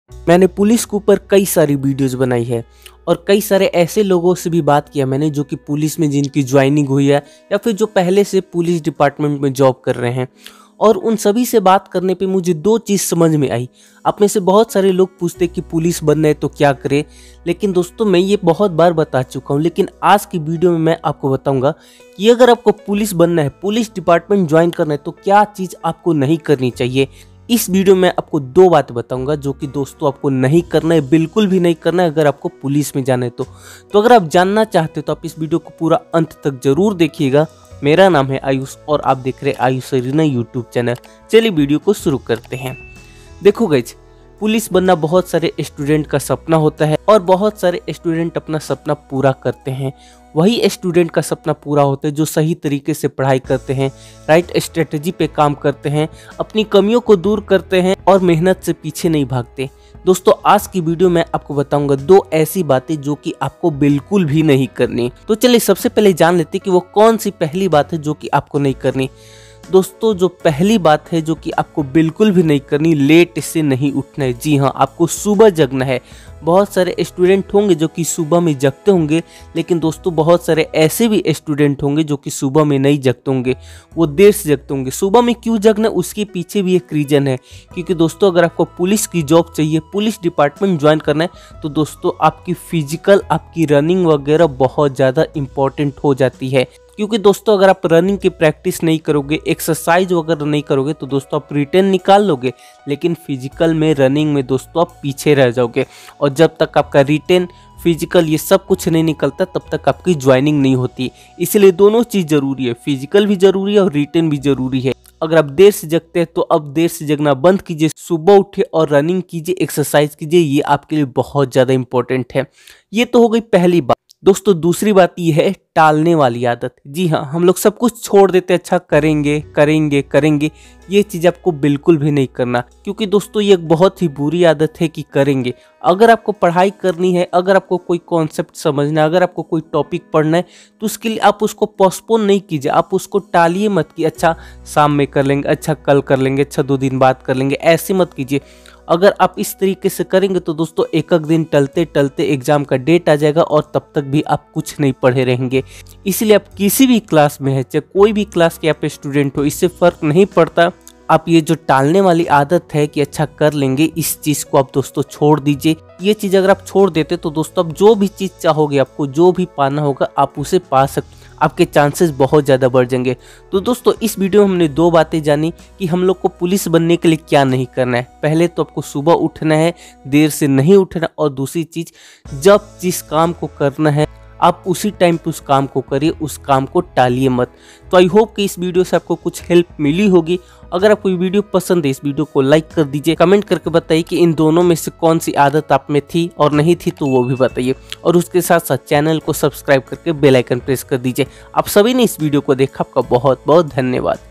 मैंने पुलिस के ऊपर कई सारी वीडियोस बनाई है और कई सारे ऐसे लोगों से भी बात किया मैंने जो कि पुलिस में जिनकी ज्वाइनिंग हुई है या फिर जो पहले से पुलिस डिपार्टमेंट में जॉब कर रहे हैं। और उन सभी से बात करने पे मुझे दो चीज़ समझ में आई। आप में से बहुत सारे लोग पूछते कि पुलिस बनना है तो क्या करें, लेकिन दोस्तों मैं ये बहुत बार बता चुका हूँ, लेकिन आज की वीडियो में मैं आपको बताऊंगा कि अगर आपको पुलिस बनना है, पुलिस डिपार्टमेंट ज्वाइन करना है तो क्या चीज़ आपको नहीं करनी चाहिए। इस वीडियो में आपको दो बातें बताऊंगा जो कि दोस्तों आपको नहीं करना है, बिल्कुल भी नहीं करना है अगर आपको पुलिस में जाना है तो अगर आप जानना चाहते हो तो आप इस वीडियो को पूरा अंत तक जरूर देखिएगा। मेरा नाम है आयुष और आप देख रहे हैं आयुष अरीना यूट्यूब चैनल। चलिए वीडियो को शुरू करते हैं। देखो गाइस, पुलिस बनना बहुत सारे स्टूडेंट का सपना होता है और बहुत सारे स्टूडेंट अपना सपना पूरा करते हैं। वही स्टूडेंट का सपना पूरा होता है जो सही तरीके से पढ़ाई करते हैं, राइट स्ट्रेटजी पे काम करते हैं, अपनी कमियों को दूर करते हैं और मेहनत से पीछे नहीं भागते। दोस्तों आज की वीडियो में आपको बताऊंगा दो ऐसी बातें जो कि आपको बिल्कुल भी नहीं करनी। तो चलिए सबसे पहले जान लेते हैं कि वो कौन सी पहली बात है जो कि आपको नहीं करनी। दोस्तों जो पहली बात है जो कि आपको बिल्कुल भी नहीं करनी, लेट से नहीं उठना है। जी हाँ, आपको सुबह जगना है। बहुत सारे स्टूडेंट होंगे जो कि सुबह में जगते होंगे, लेकिन दोस्तों बहुत सारे ऐसे भी स्टूडेंट होंगे जो कि सुबह में नहीं जगते होंगे, वो देर से जगते होंगे। सुबह में क्यों जगना, उसके पीछे भी एक रीज़न है, क्योंकि दोस्तों अगर आपको पुलिस की जॉब चाहिए, पुलिस डिपार्टमेंट ज्वाइन करना है तो दोस्तों आपकी फिजिकल, आपकी रनिंग वगैरह बहुत ज़्यादा इंपॉर्टेंट हो जाती है। क्योंकि दोस्तों अगर आप रनिंग की प्रैक्टिस नहीं करोगे, एक्सरसाइज वगैरह नहीं करोगे तो दोस्तों आप रिटर्न निकाल लोगे, लेकिन फिजिकल में, रनिंग में दोस्तों आप पीछे रह जाओगे। और जब तक आपका रिटर्न, फिजिकल ये सब कुछ नहीं निकलता तब तक आपकी ज्वाइनिंग नहीं होती। इसलिए दोनों चीज़ जरूरी है, फिजिकल भी जरूरी है और रिटर्न भी जरूरी है। अगर आप देर से जगते हैं तो अब देर से जगना बंद कीजिए, सुबह उठिए और रनिंग कीजिए, एक्सरसाइज कीजिए, ये आपके लिए बहुत ज़्यादा इंपॉर्टेंट है। ये तो हो गई पहली बात। दोस्तों दूसरी बात ये है टालने वाली आदत। जी हाँ, हम लोग सब कुछ छोड़ देते हैं, अच्छा करेंगे करेंगे करेंगे, ये चीज़ आपको बिल्कुल भी नहीं करना, क्योंकि दोस्तों ये एक बहुत ही बुरी आदत है कि करेंगे। अगर आपको पढ़ाई करनी है, अगर आपको कोई कॉन्सेप्ट समझना है, अगर आपको कोई टॉपिक पढ़ना है तो उसके लिए आप उसको पोस्टपोन नहीं कीजिए, आप उसको टालिए मत कि अच्छा शाम में कर लेंगे, अच्छा कल कर लेंगे, अच्छा 2 दिन बाद कर लेंगे, ऐसे मत कीजिए। अगर आप इस तरीके से करेंगे तो दोस्तों एक एक दिन टलते टलते एग्जाम का डेट आ जाएगा और तब तक भी आप कुछ नहीं पढ़े रहेंगे। इसलिए आप किसी भी क्लास में है, चाहे कोई भी क्लास के आप स्टूडेंट हो, इससे फर्क नहीं पड़ता। आप ये जो टालने वाली आदत है कि अच्छा कर लेंगे, इस चीज़ को आप दोस्तों छोड़ दीजिए। ये चीज़ अगर आप छोड़ देते तो दोस्तों आप जो भी चीज़ चाहोगे, आपको जो भी पाना होगा आप उसे पा सकते, आपके चांसेस बहुत ज़्यादा बढ़ जाएंगे। तो दोस्तों इस वीडियो में हमने दो बातें जानी कि हम लोग को पुलिस बनने के लिए क्या नहीं करना है। पहले तो आपको सुबह उठना है, देर से नहीं उठना, और दूसरी चीज़ जब जिस काम को करना है आप उसी टाइम पे उस काम को करिए, उस काम को टालिए मत। तो आई होप कि इस वीडियो से आपको कुछ हेल्प मिली होगी। अगर आपको ये वीडियो पसंद है, इस वीडियो को लाइक कर दीजिए, कमेंट करके बताइए कि इन दोनों में से कौन सी आदत आप में थी और नहीं थी तो वो भी बताइए, और उसके साथ साथ चैनल को सब्सक्राइब करके बेल आइकन प्रेस कर दीजिए। आप सभी ने इस वीडियो को देखा, आपका बहुत बहुत धन्यवाद।